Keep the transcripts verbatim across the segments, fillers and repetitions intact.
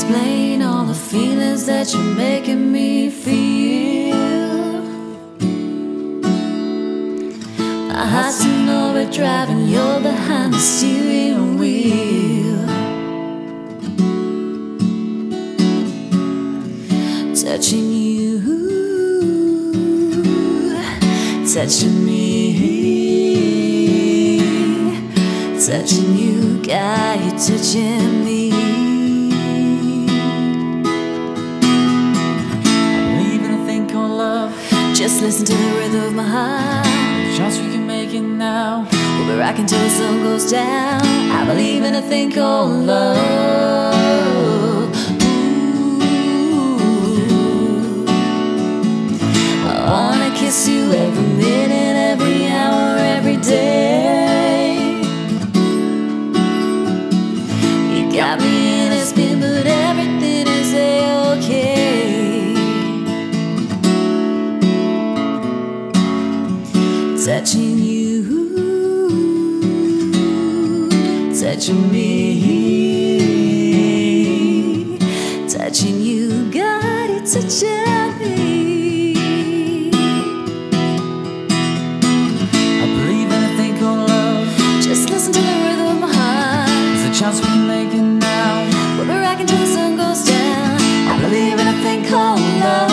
explain all the feelings that you're making me feel. My heart's in overdrive and you're behind the steering wheel. Touching you, touching me, touching you, got you touching me. I believe in a thing called love. Just listen to the rhythm of my heart. Chance we can make it now. We'll be rocking till the sun goes down. I believe in a thing called love. Ooh. I wanna kiss you every minute, every hour, every day. You got me in a spin, but everything is a-okay. Touching you, touching me, touching you, got it touching me. I believe in a thing called love. Just listen to the rhythm of my heart. There's a chance we can make it now. We'll be rocking till the sun goes down. I believe in a thing called love.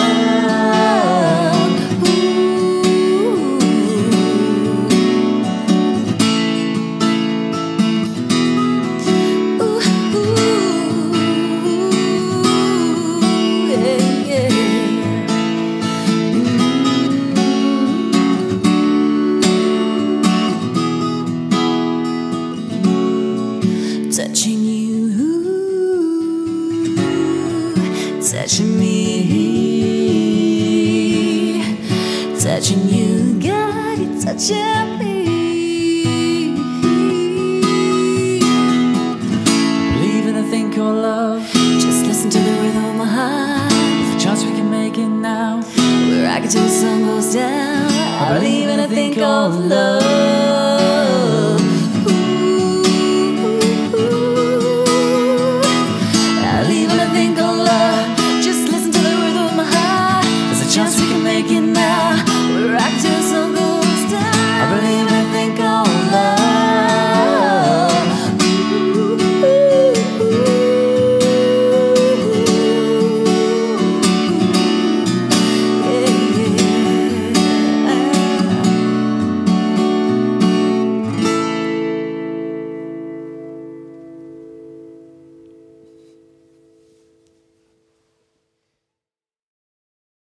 Touching you, touching me, touching you, got it touching me.